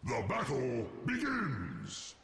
The battle begins!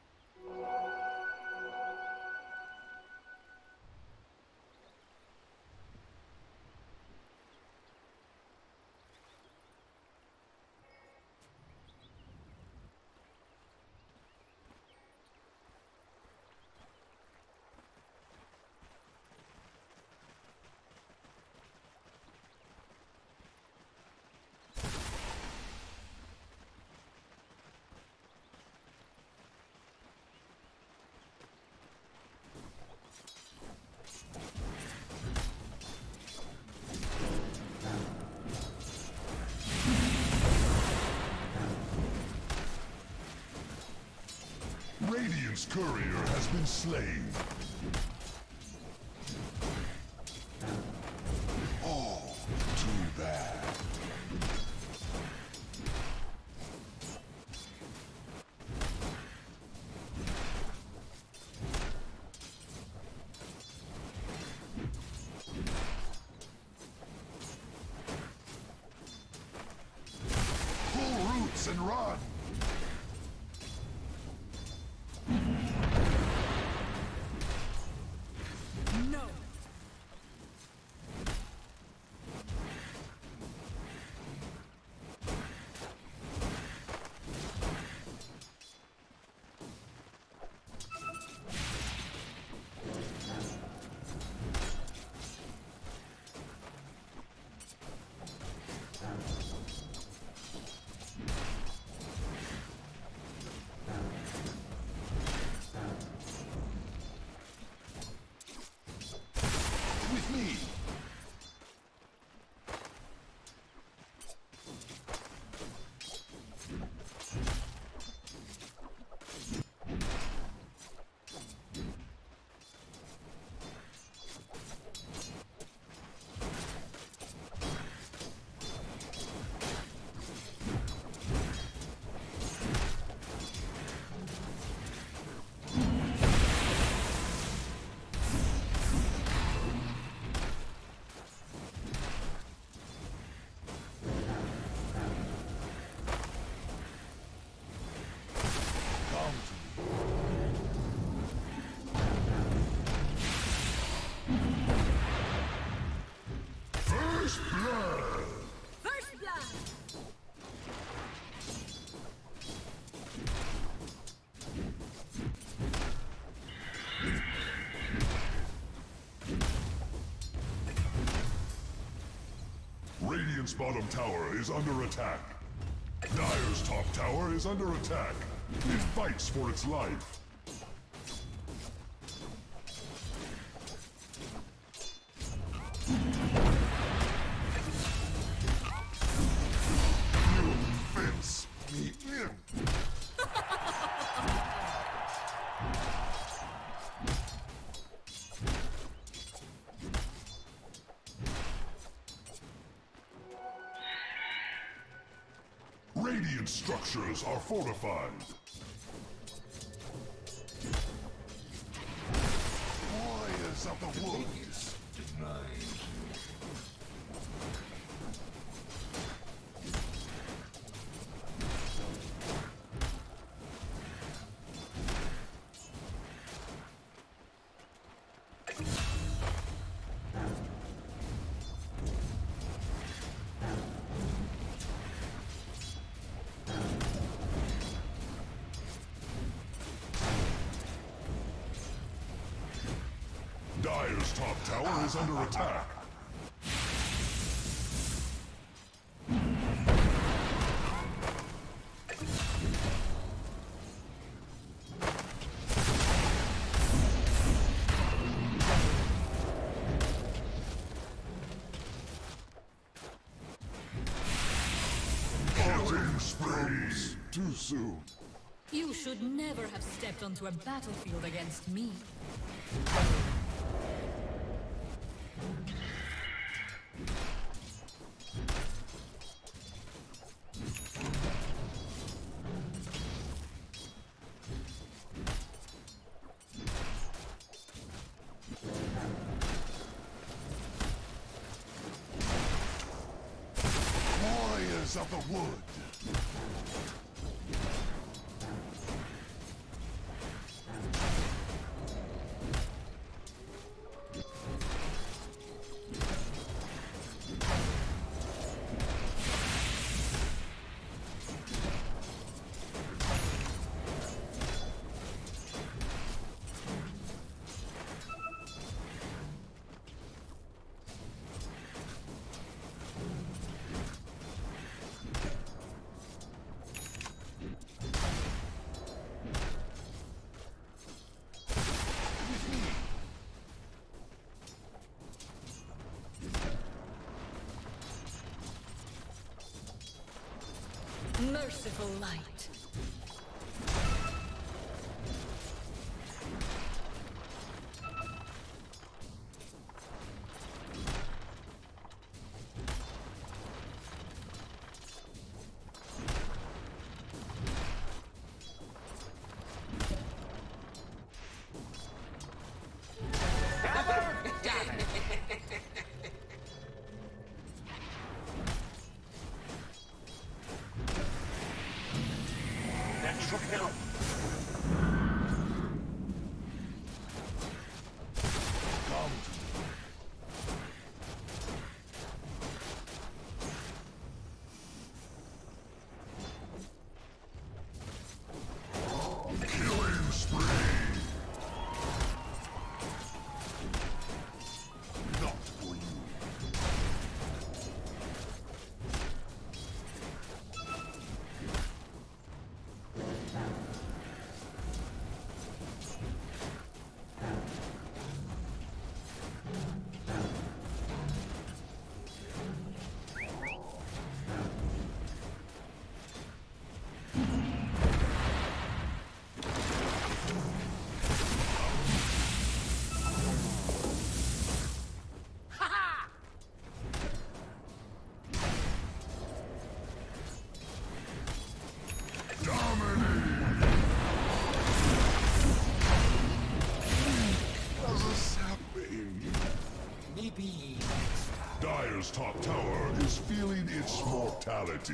Radiant's courier has been slain. Oh, too bad. Pull roots and run! With me. First blood! First blood! Radiant's bottom tower is under attack. Dire's top tower is under attack. It fights for its life. You fence me in. Radiant structures are fortified. Warriors of the woods. Denied. Dire's top tower is under attack. Killing sprays too soon. You should never have stepped onto a battlefield against me. Warriors of the wood. Merciful light. Dire's top tower is feeling its mortality.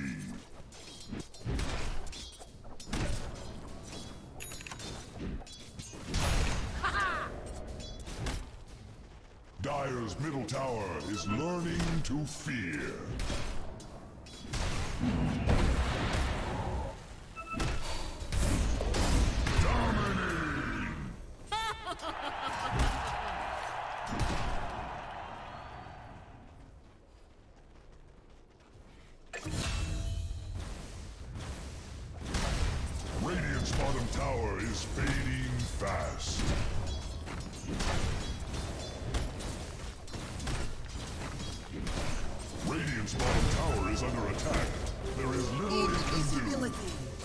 Dire's middle tower is learning to fear. Radiant's bottom tower is fading fast. Radiant's bottom tower is under attack. There is little it can do.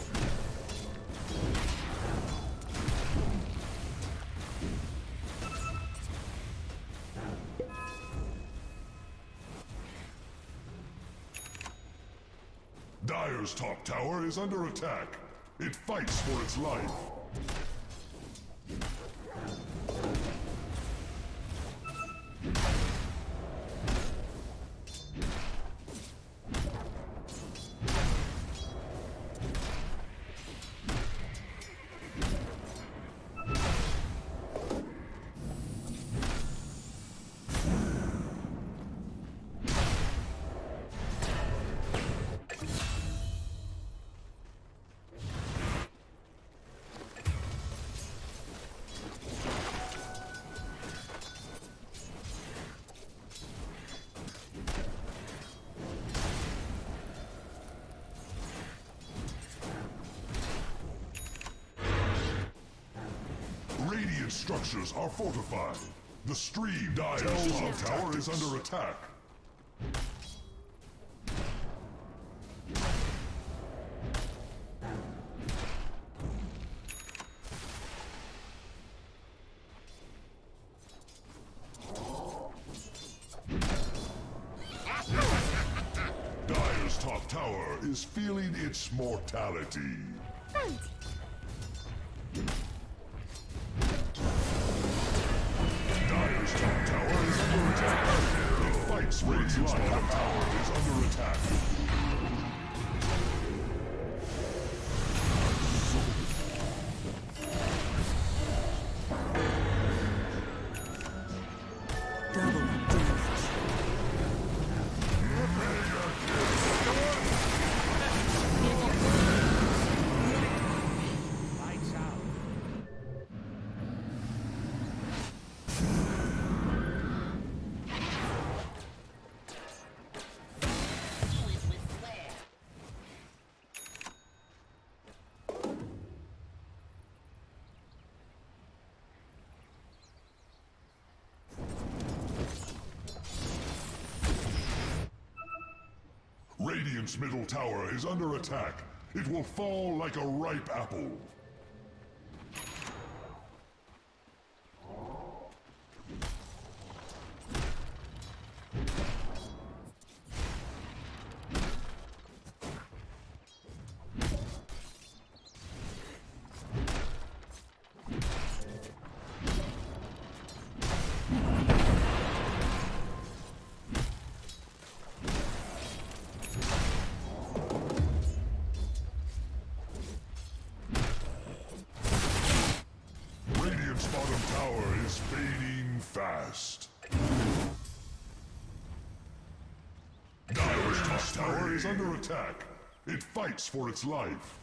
Dire's top tower is under attack. It fights for its life. Radiant structures are fortified. The stream Dire's top tower is under attack. Dire's top tower is feeling its mortality. Dire's top tower is under attack. It fights Radiant's bottom tower is under attack. Radiant's middle tower is under attack. It will fall like a ripe apple. Fast. Dire's top tower is under attack. It fights for its life.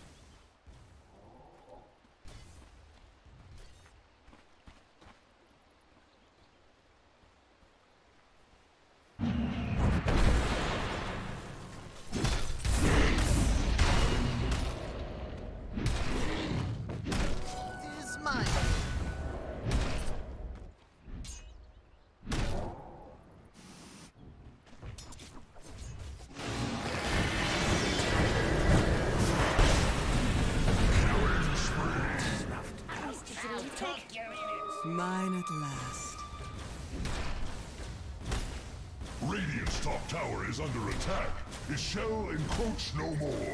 Mine at last. Radiant's top tower is under attack. It shall encroach no more.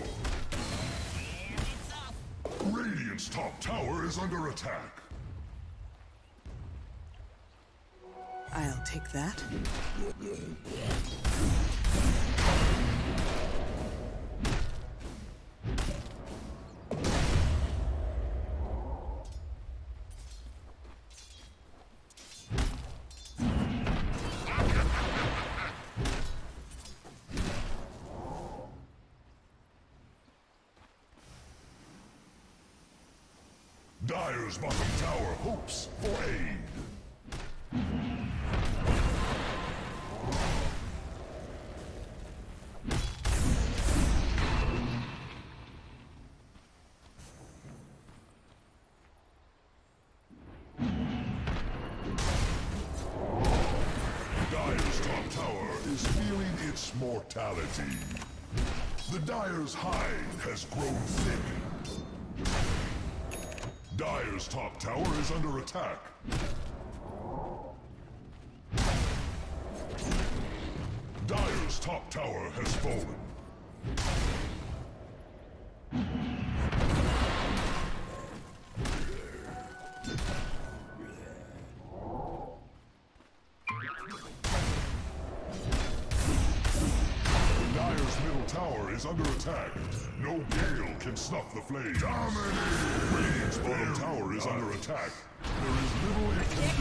Radiant's top tower is under attack. I'll take that. Dire's bottom tower hopes for aid. Dire's top tower is feeling its mortality. The Dire's hide has grown thick. Dire's top tower is under attack. Dire's top tower has fallen. Dire's middle tower is under attack. No gale can snuff the flame. Dominating! Radiant's bottom tower is under attack. There is little it can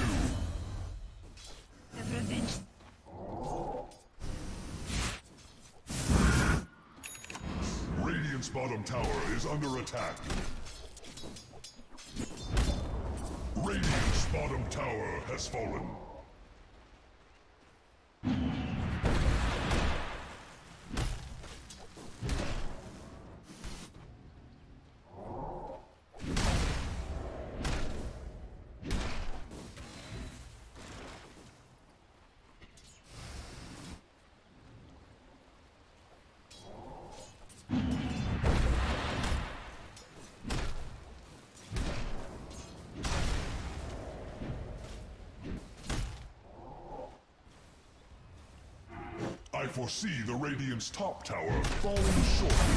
do. Radiant's bottom tower is under attack. Radiant's bottom tower has fallen. I foresee the Radiant's top tower falling shortly.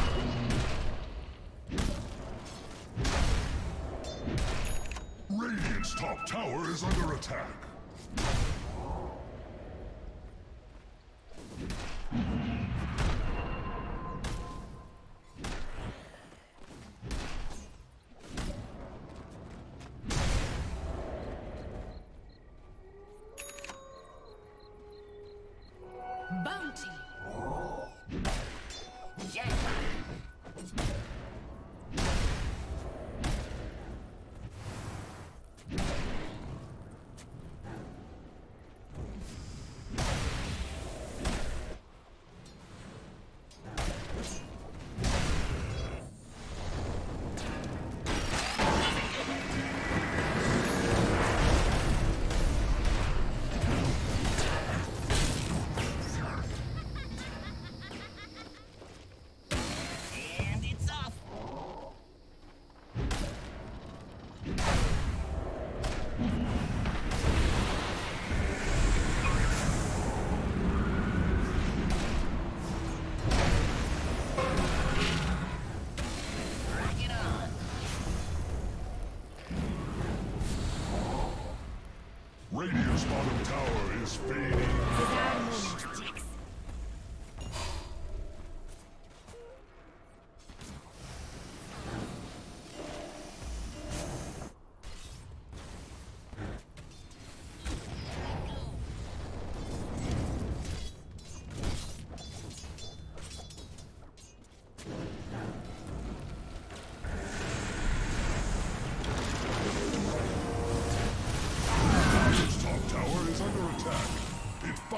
Radiant's top tower is under attack. Bounty.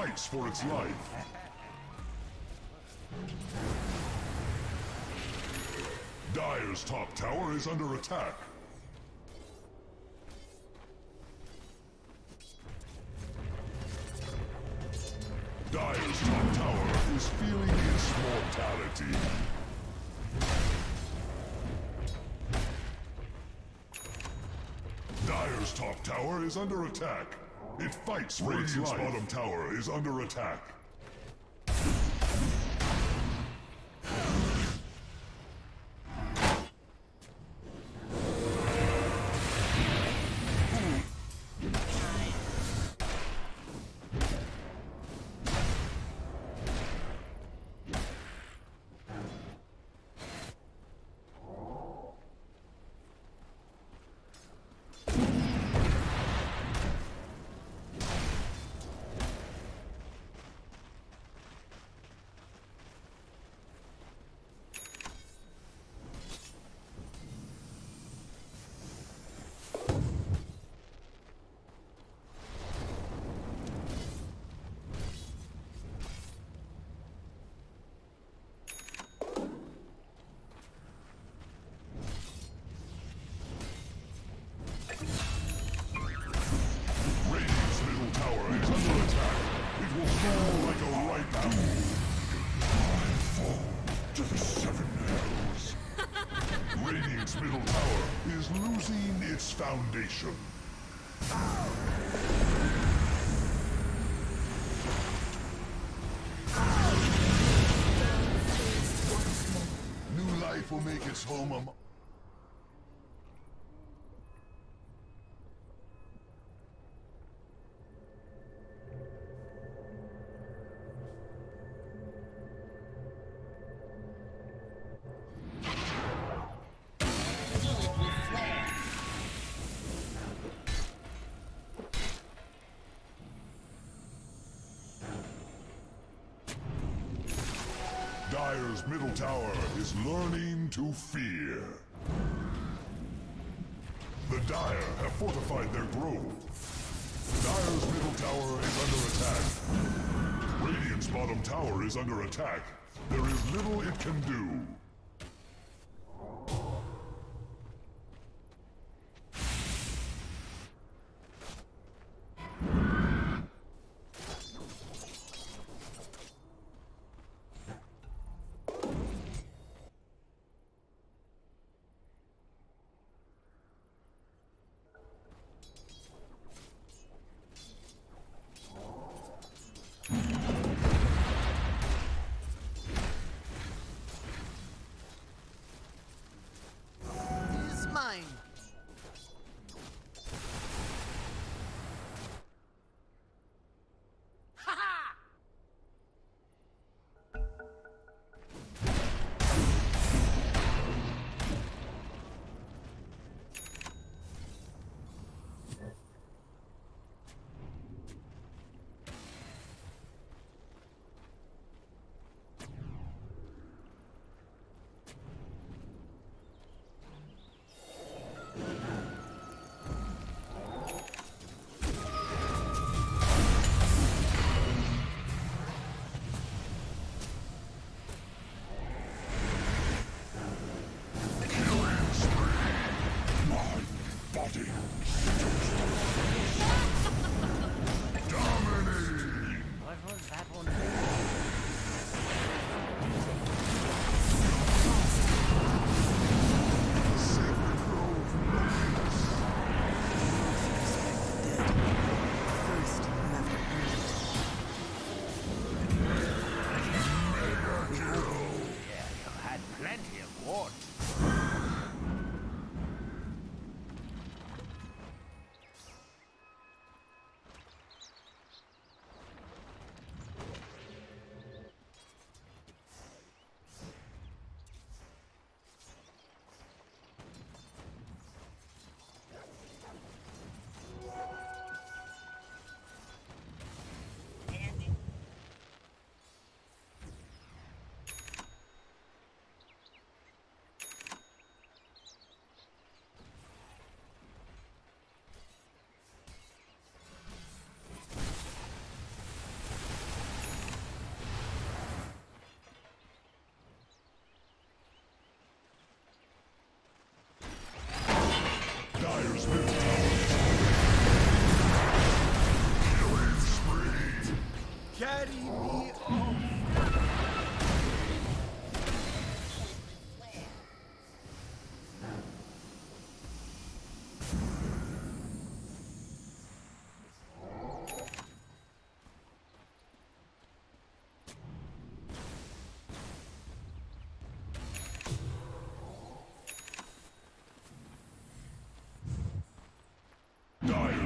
fights for its life. Dire's top tower is under attack. Dire's top tower is feeling its mortality. Dire's top tower is under attack. It fights for its life. Radiant's bottom tower is under attack. Radiant's middle tower is losing its foundation. New life will make its home among... Dire's middle tower is learning to fear. The Dire have fortified their grove. Dire's middle tower is under attack. Radiant's bottom tower is under attack. There is little it can do.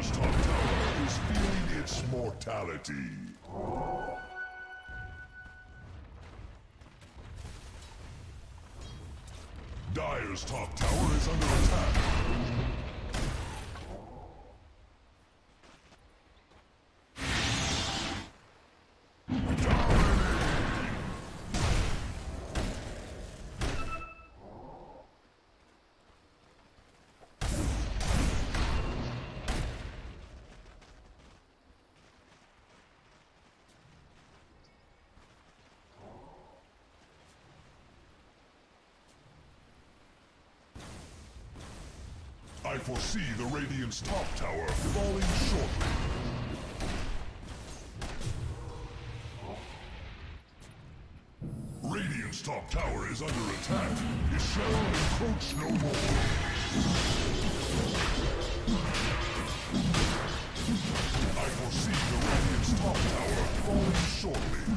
Dire's top tower is feeling its mortality. Dire's top tower is under attack. I foresee the Radiant's top tower falling shortly. Radiant's top tower is under attack. It shall encroach no more. I foresee the Radiant's top tower falling shortly.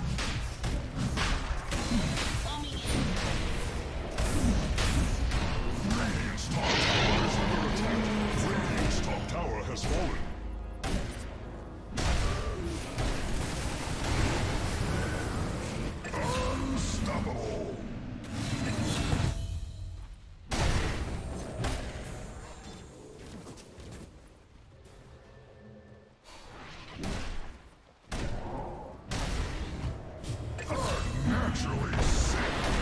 Radiant's top tower is under attack. Radiant's top tower has fallen. Unstoppable! Unnaturally sick!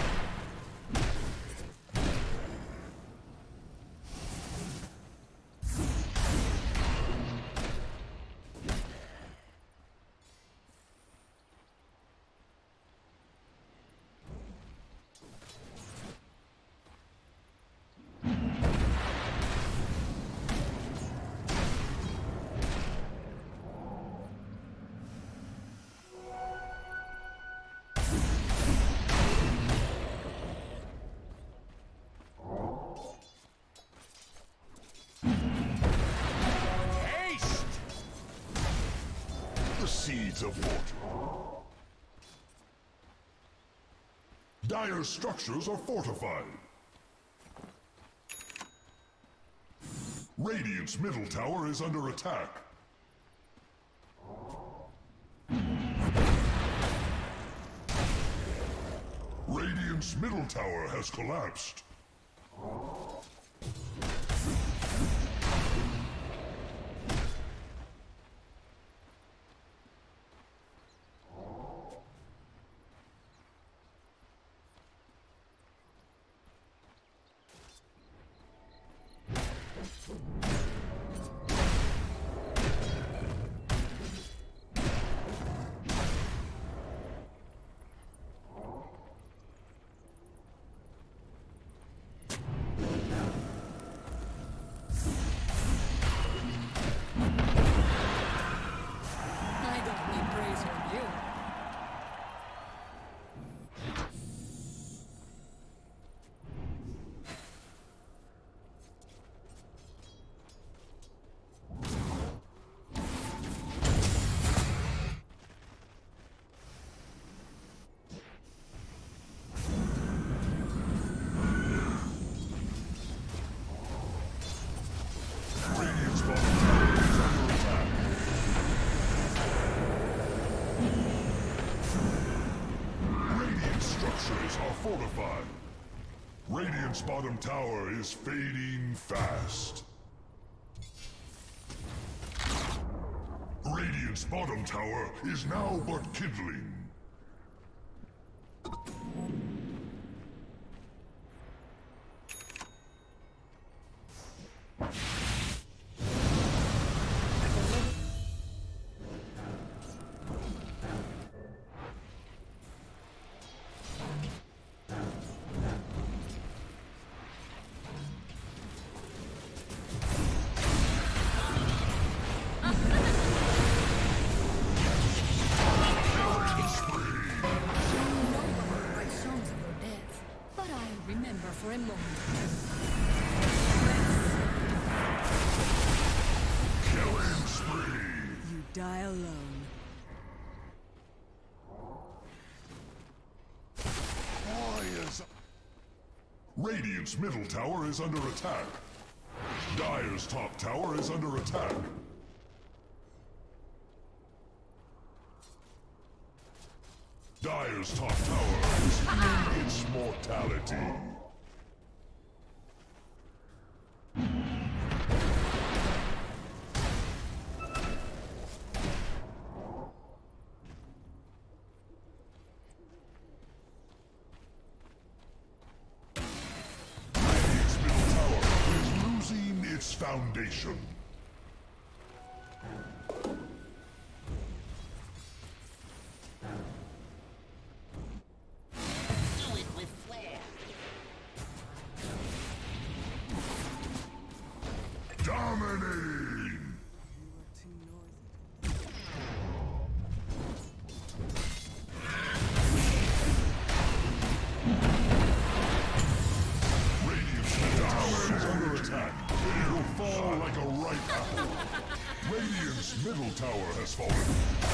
The seeds of water. Dire's structures are fortified. Radiant's middle tower is under attack. Radiant's middle tower has collapsed. Fortified. Radiant's bottom tower is fading fast. Radiant's bottom tower is now but kindling. For a moment. Killing spree! You die alone. Warriors! Radiant's middle tower is under attack. Dire's top tower is under attack. Dire's top tower is feeling its mortality. Radiant's middle tower is losing its foundation. Dominating! Radiant's tower is under attack. It will fall like a ripe apple. Radiant's middle tower has fallen.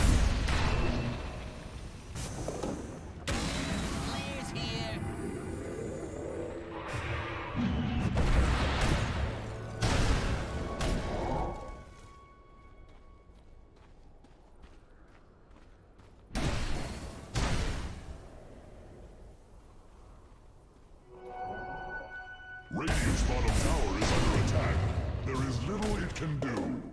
Players here. Radiant's bottom tower is under attack. There is little it can do.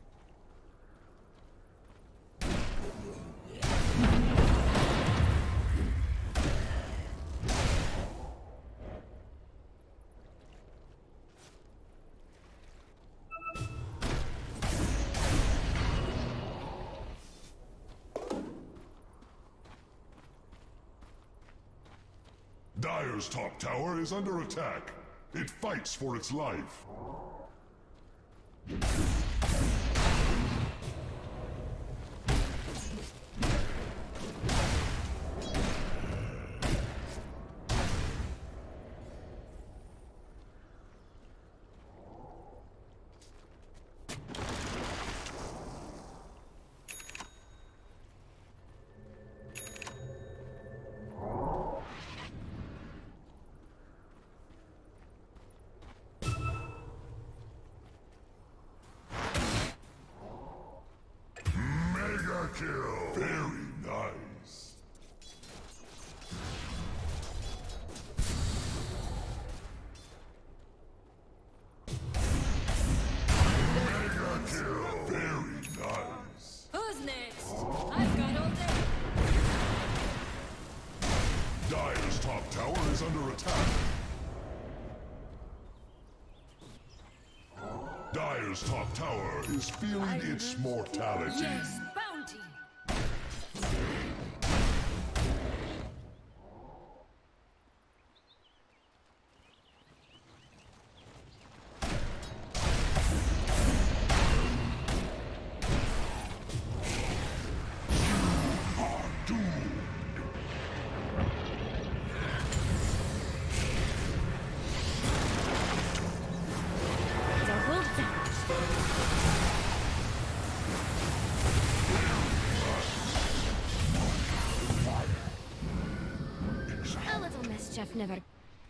Dire's top tower is under attack. It fights for its life. Kill. Very nice. Mega kill. Very nice. Who's next? I've got all day. Dire's top tower is under attack. Dire's top tower is feeling its mortality. Yes, bounty. A little mischief never.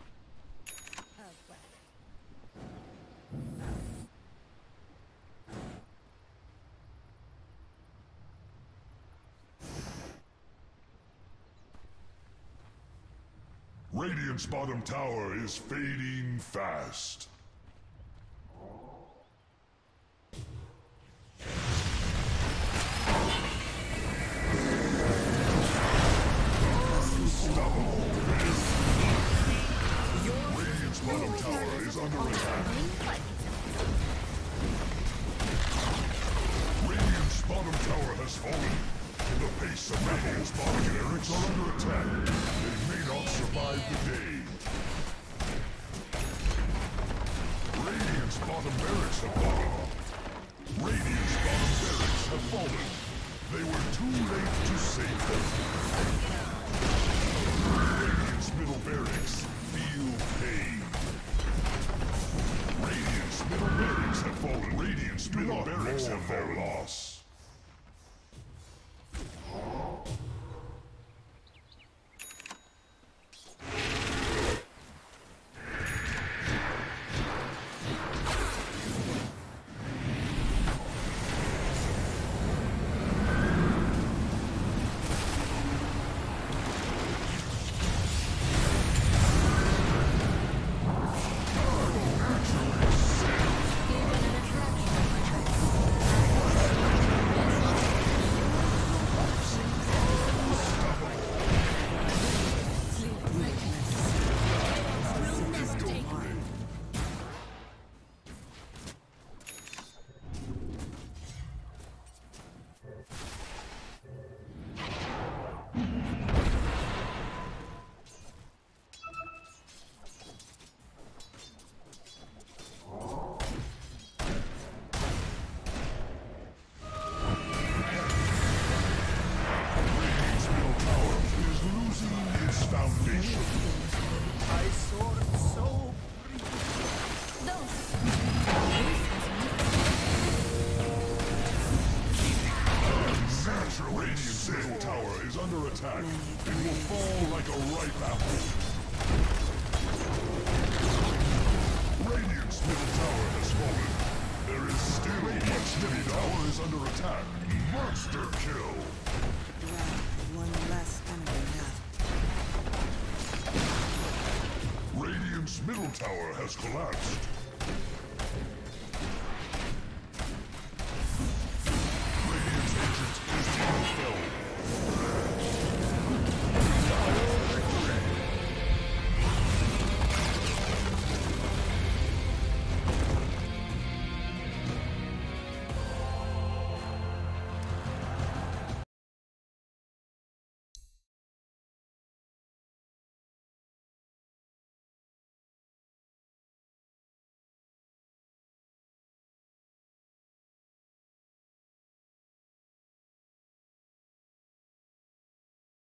Radiant's bottom tower is fading fast. Radiant's bottom tower is under attack. Radiant's bottom tower has fallen. The base of Radiant's bottom barracks are under attack. They may not survive the day. Radiant's bottom barracks have fallen. Radiant's bottom barracks have fallen. They were too late to save them. Radiant's middle barracks feel pain. attack. It will fall like a ripe apple. Radiant's middle tower has fallen. There is still Radiant's middle tower is under attack. Monster kill. Well, one less enemy left. Radiant's middle tower has collapsed.